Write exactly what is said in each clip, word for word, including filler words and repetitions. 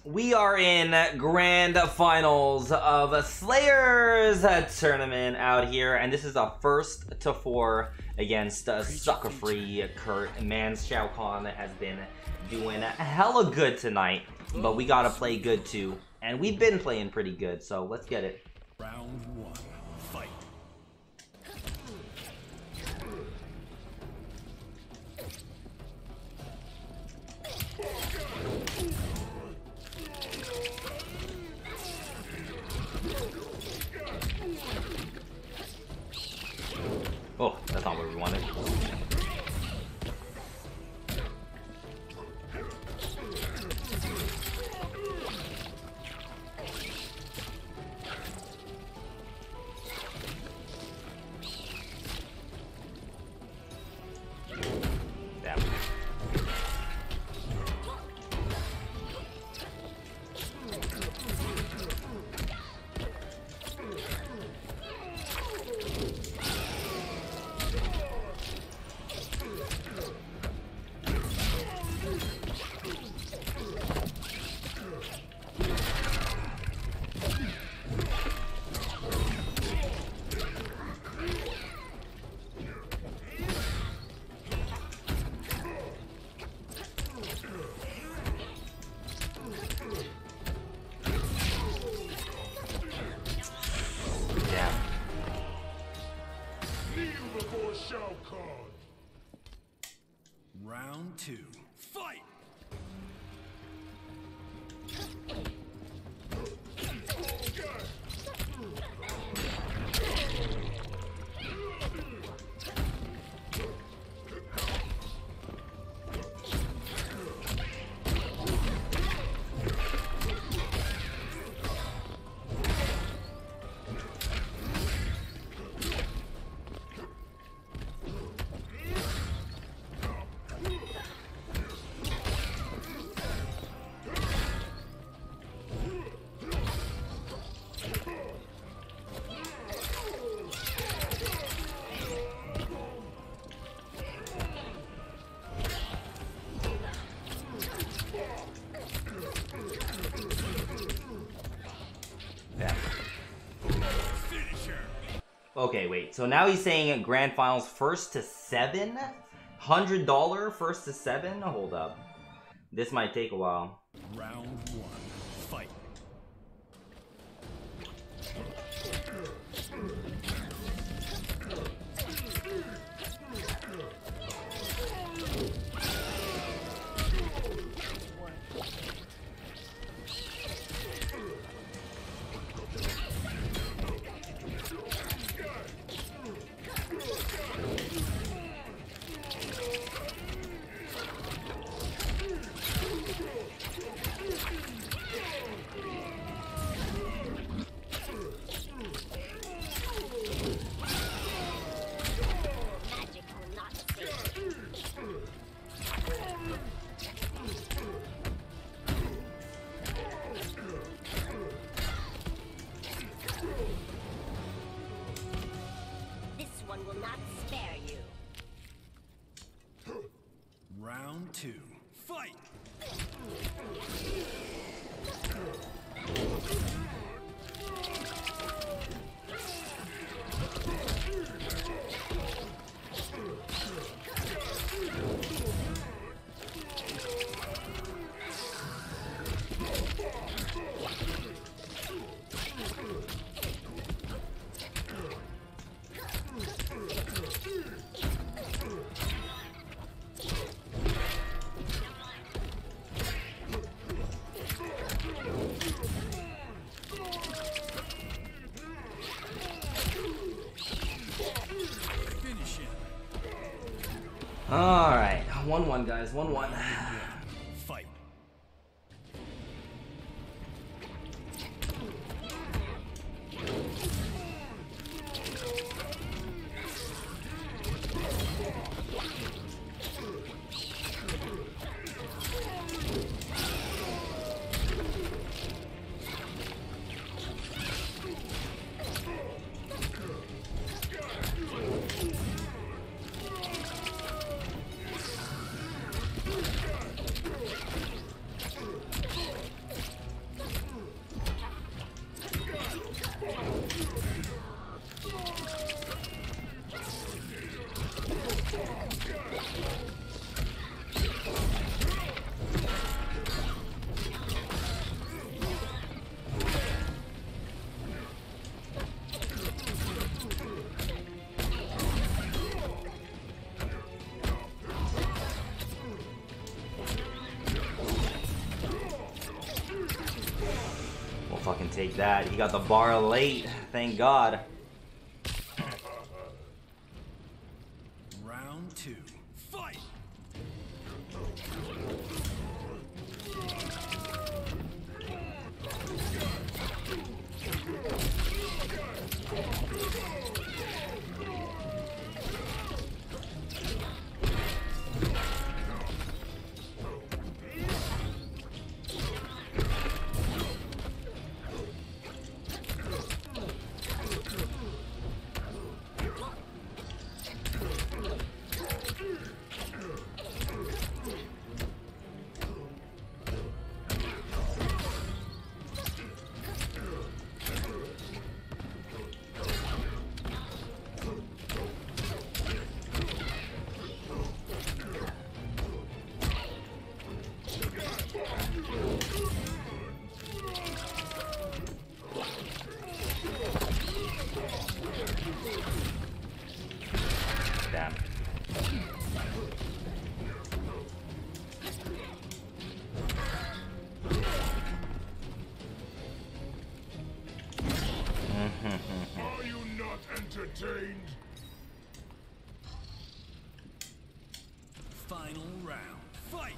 We are in grand finals of Slayers tournament out here, and this is a first to four against uh, sucker-free Kurt. Man, Shao Kahn has been doing hella good tonight, but we gotta play good too, and we've been playing pretty good, so let's get it. Round one, fight. Oh, that's not what we wanted. Damn. Shao Kahn. Round two, fight! Okay, wait. So now he's saying grand finals first to seven? one hundred dollars first to seven? Hold up. This might take a while. Round one, fight. Will not spare you. Round two, fight! Alright, one one, guys. one one. Fight. Fucking take that. He got the bar late. Thank God. Round two. Fight! Damn. Are you not entertained? Final round. Fight!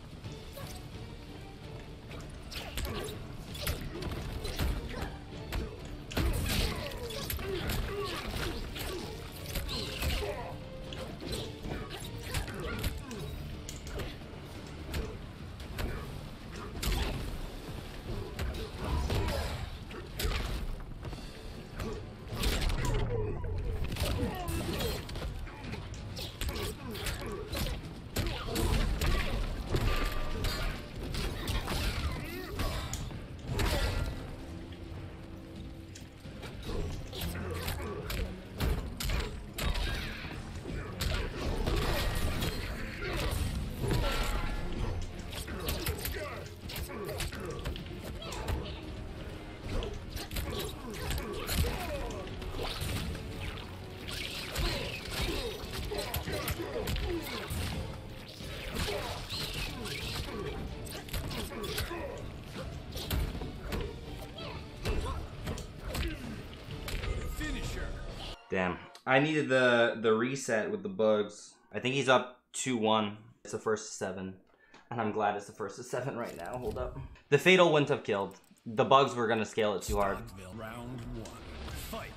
Damn. I needed the the reset with the bugs. I think he's up two one. It's the first of seven. And I'm glad it's the first of seven right now. Hold up. The Fatal wouldn't have killed. The bugs were gonna scale it too hard. Round one. Fight!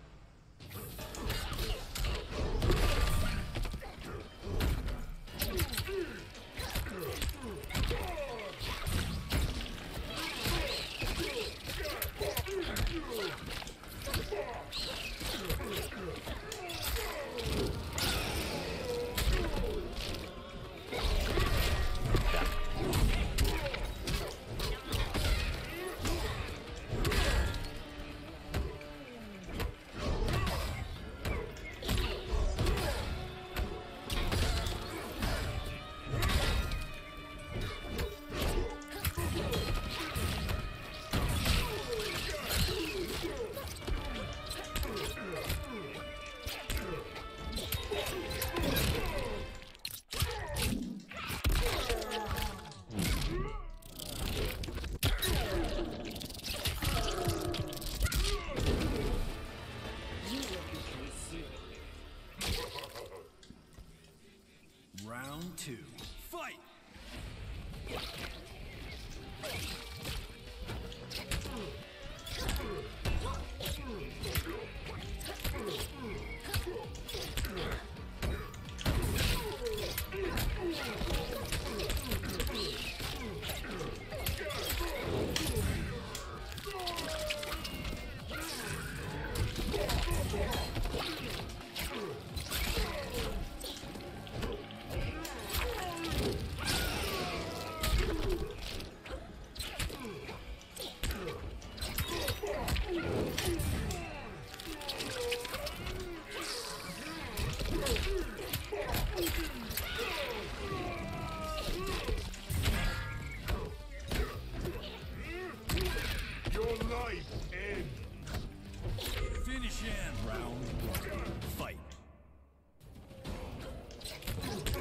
Round two. Fight!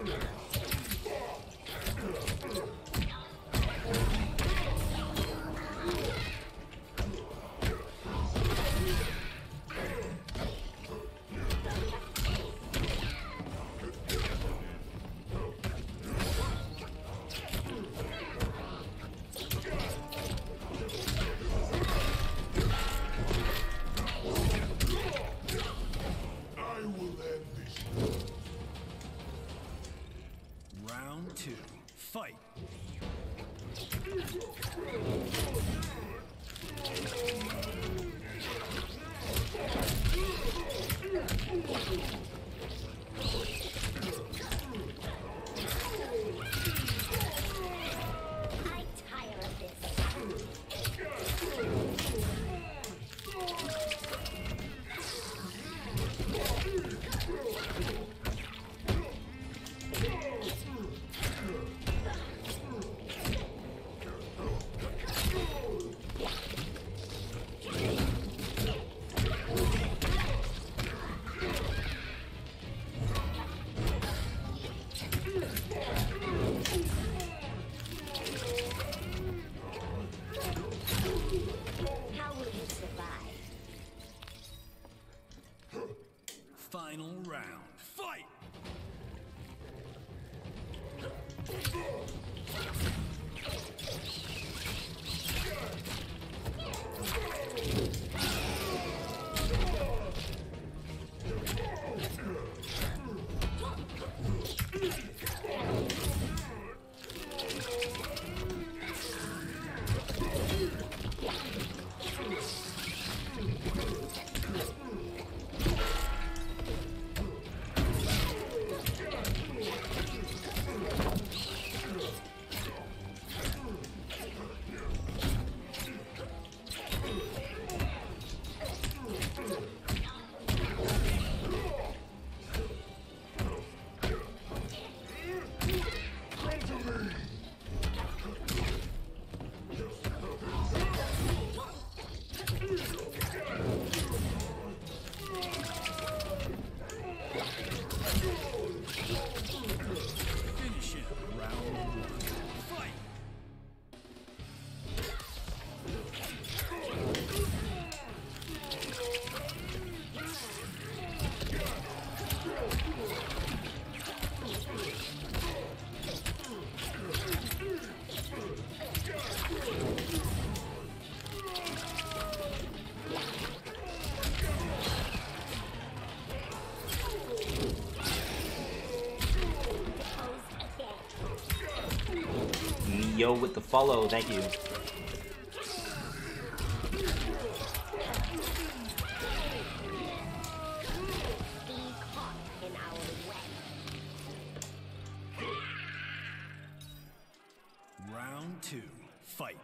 Round two, fight. I tire of this. How will you survive? Final round, fight. Finish it. Round one, fight. Yo with the follow, thank you. Be caught in our web. Round two, fight.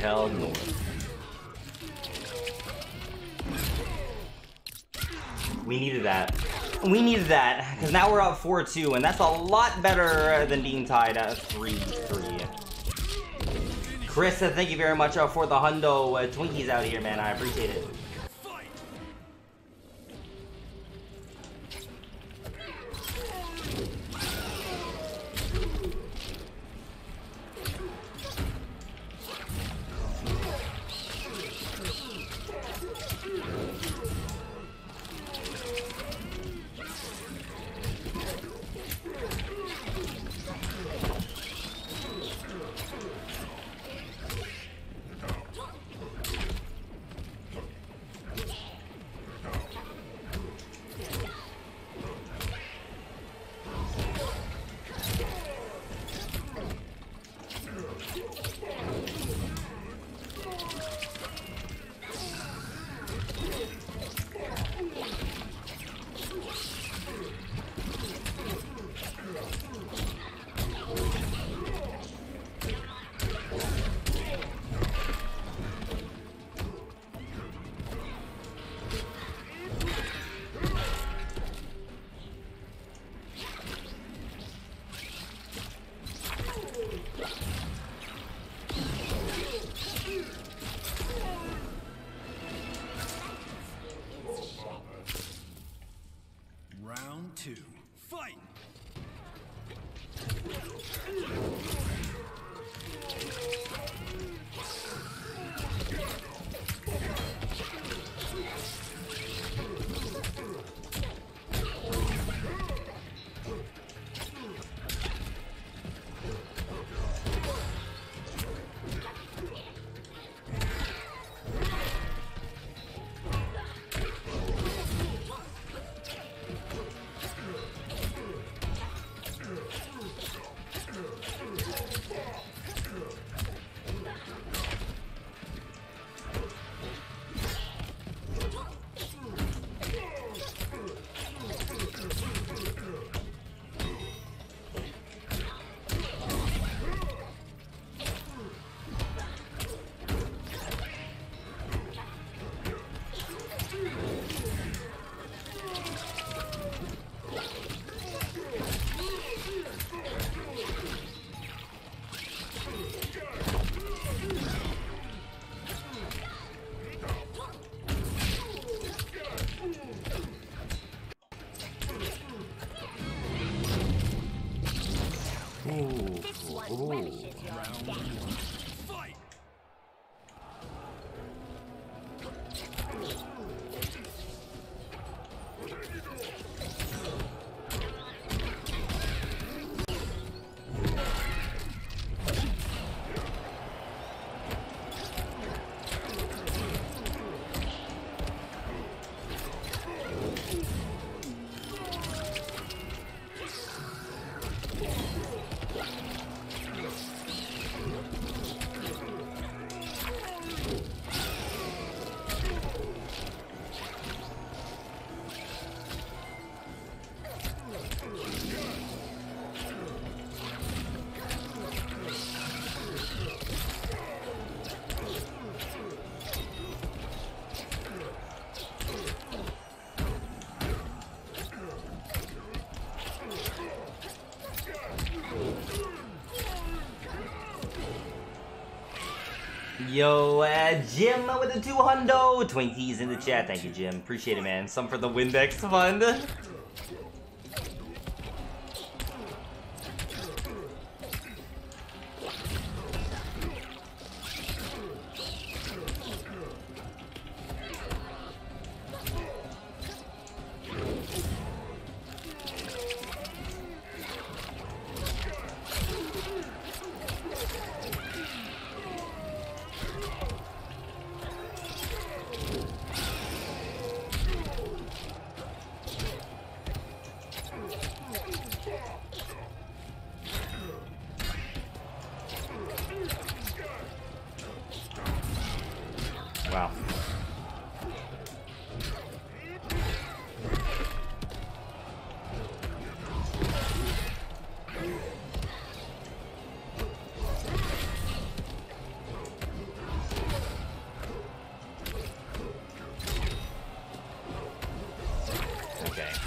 hell north. We needed that. We needed that, because now we're up four two, and that's a lot better than being tied at three three. Chris, uh, thank you very much uh, for the hundo uh, Twinkies out here, man. I appreciate it. Round two, fight! This one relishes your death. Fight! Yo, uh, Jim with the two hundo Twinkies in the chat. Thank you, Jim. Appreciate it, man. Some for the Windex fund. Wow.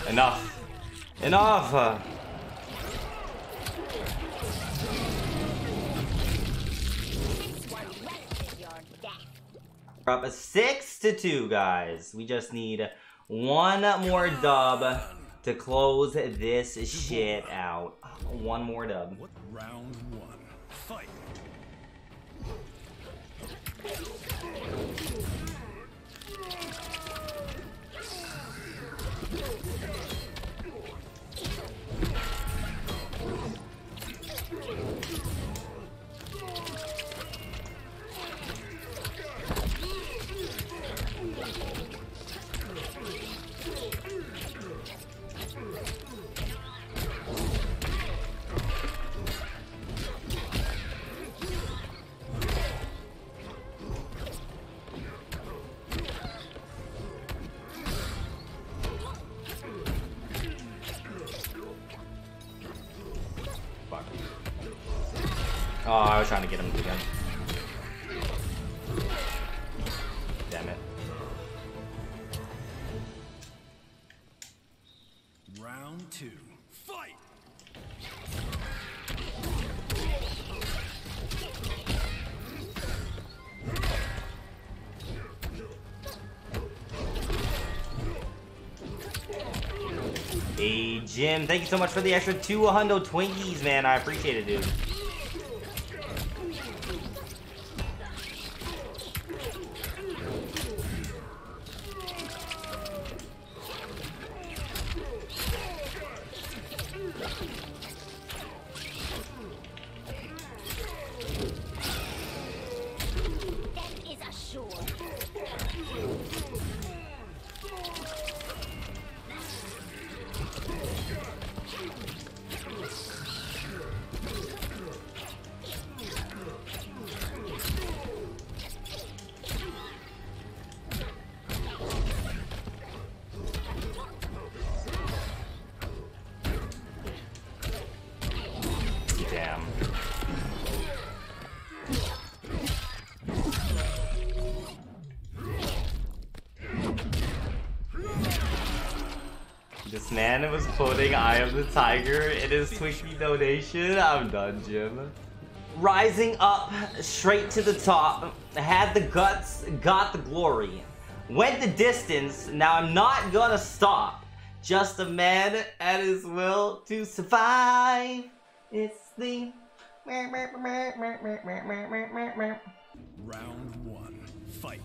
Enough. Enough. Uh, We're up a six to two, guys. We just need one more dub to close this shit out. One more dub. Round one. Fight. Oh, I was trying to get him again. Damn it. Round two. Fight. Hey, Jim, thank you so much for the extra two hundo Twinkies, man. I appreciate it, dude. Damn. This man was quoting Eye of the Tiger in his Twinkie donation. I'm done, Jim. Rising up straight to the top, had the guts, got the glory. Went the distance, now I'm not gonna stop. Just a man at his will to survive. It's the... Round one. Fight.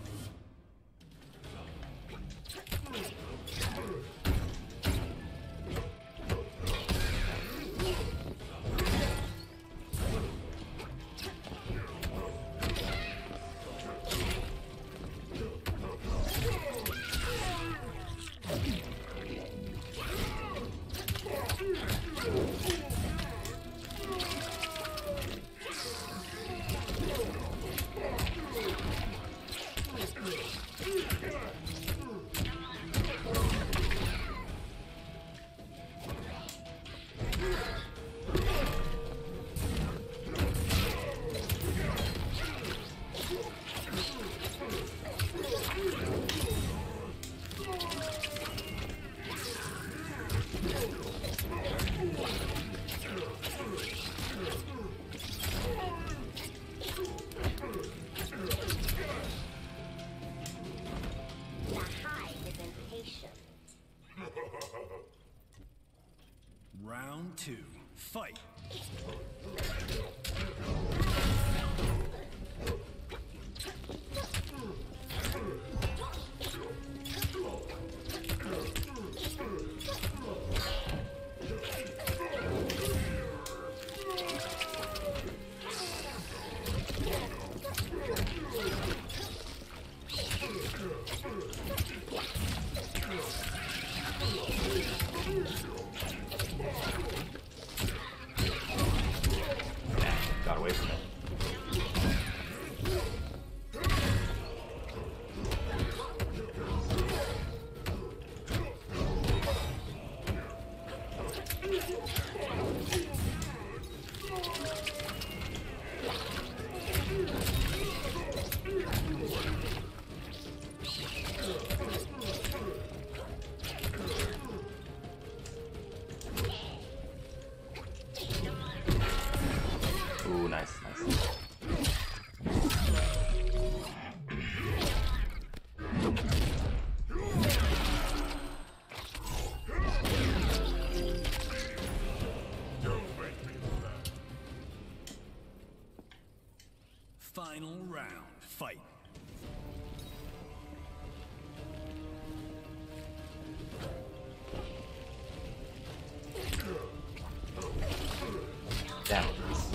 Round two. Fight. fight. Down.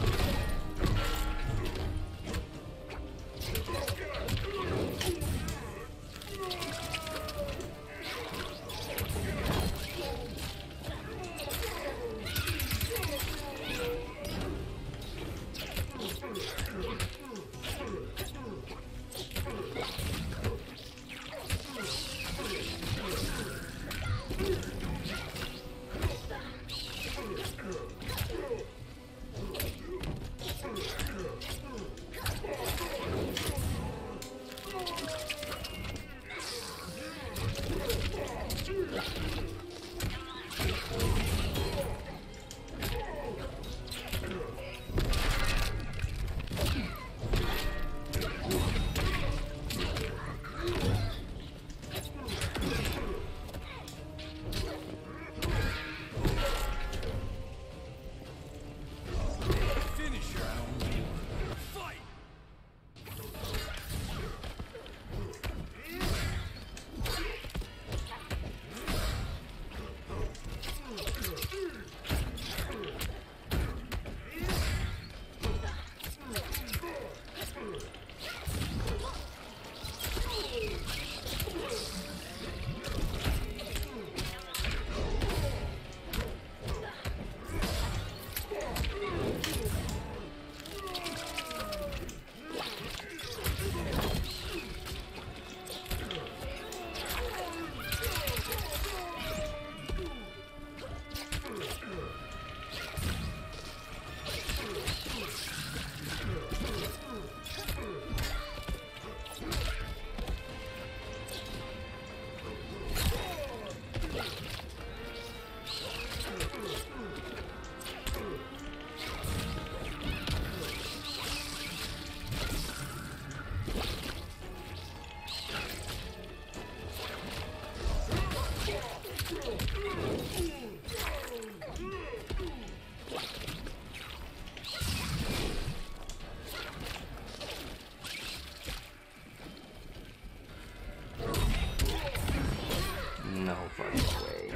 No fucking way.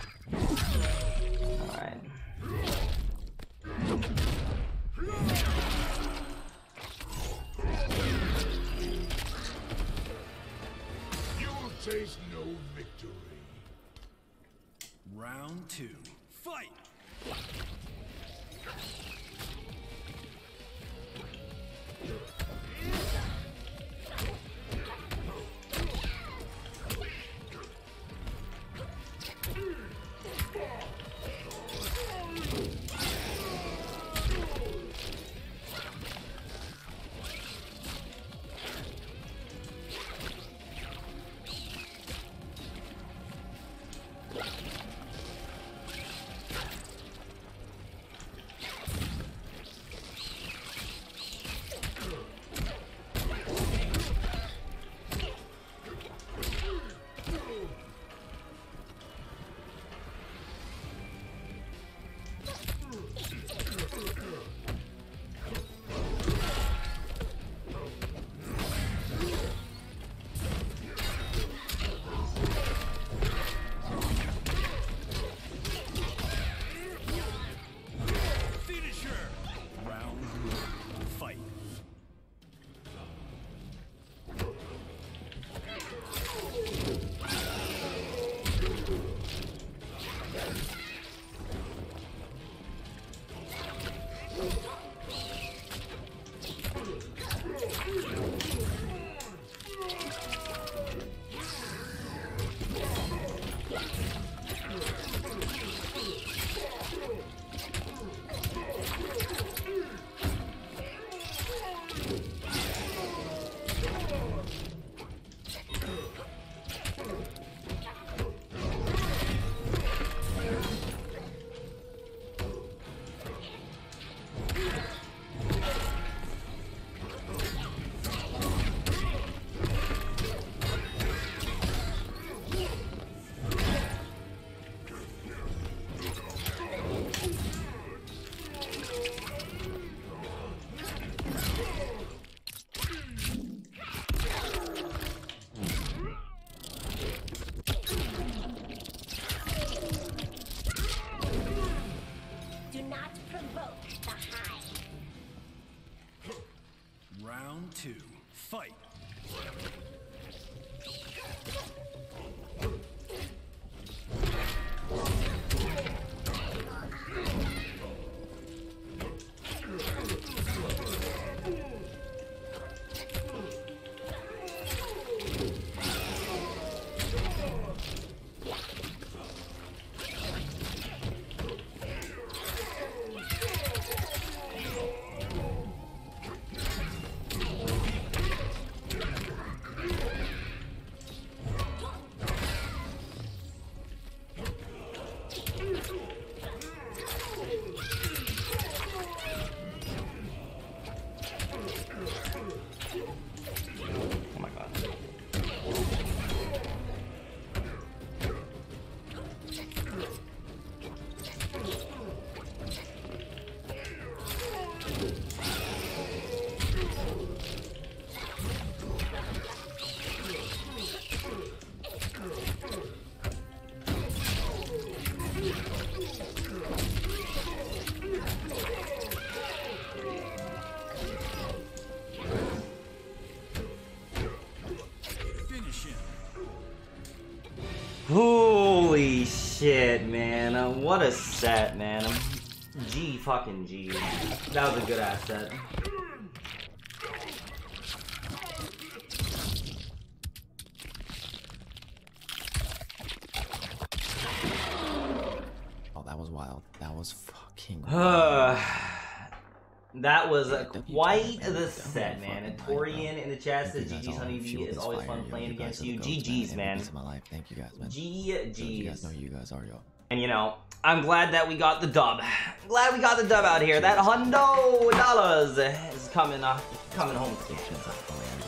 Alright. You'll taste no victory. Round two, fight! two, fight. Holy shit, man. Uh, what a set, man. G fucking G. That was a good ass set. Oh, that was wild. That was fucking wild. That was uh, quite the set, man. And Torian in the chat says G G's Honeybee is always fun playing against you. G G's, man. Thank you guys, man. G G's. You guys know you guys are, yo. And you know, I'm glad that we got the dub. Glad we got the dub out here. That hundo dollars is coming, uh, coming home.